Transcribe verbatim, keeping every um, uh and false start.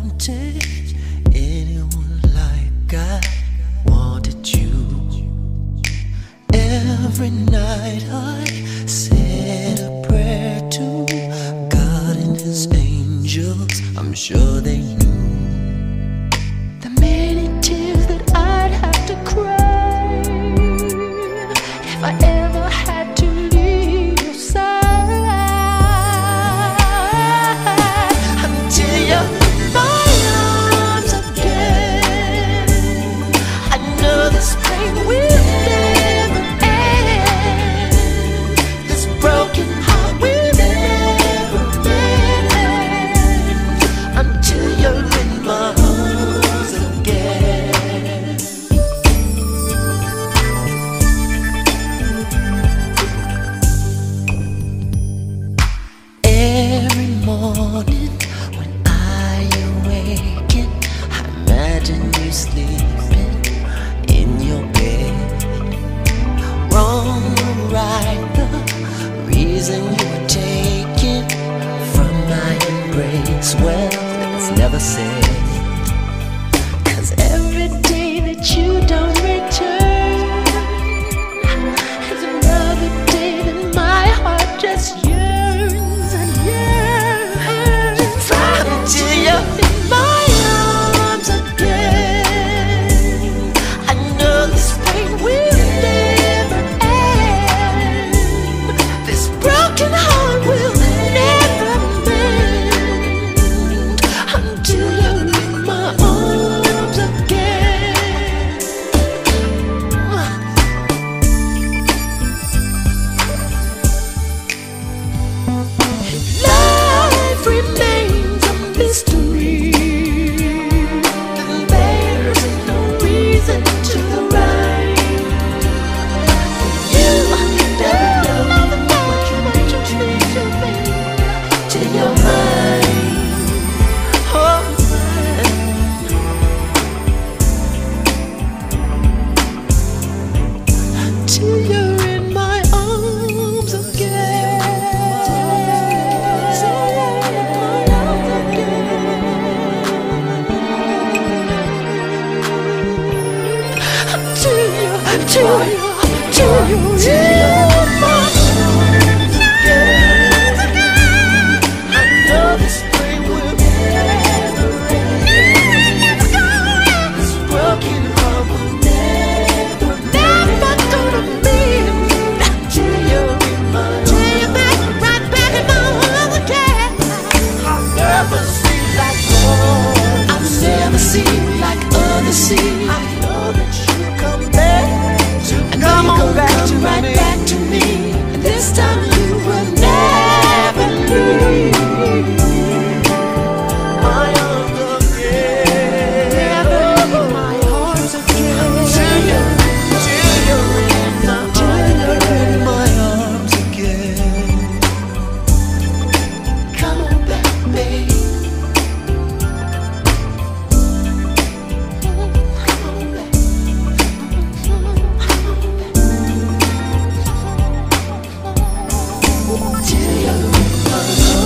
wanted anyone like I wanted you. Every night I said a prayer to God and His angels. I'm sure they knew the many tears that I'd have to cry if I ever had to leave your side. Until you're in my arms again, I know this pain will never end. This broken heart will never mend until you're in my arms again. Every morning when I awaken, I imagine you sleeping in your bed. Wrong or right, the reason you were taken from my embrace, well, it's never said. 'Cause every day that you don't return is another day that my heart just yearns and yearns until you're in my arms again. I know this pain will never end. This broken heart will never mend until you're in my arms again. Life remains a mystery, and there's no reason to rhyme. You never know what you mean to me till you're mine. Oh, till you're in my arms again. Till you, till you, till you, till you're in my arms again. I know this pain will never end. This broken heart will never, never gonna mend till you're in my arms. Till you're back, right back in my arms again. I'll never see like gold. I've never seen like others see. I know that you come back to me. Come on back to right me. Back to me. And this time you will never leave my arms again. Never leave my arms again. Till you're, till you're in my, till you're in my arms again. Come on back, babe. Come on back. Till you're in my arms.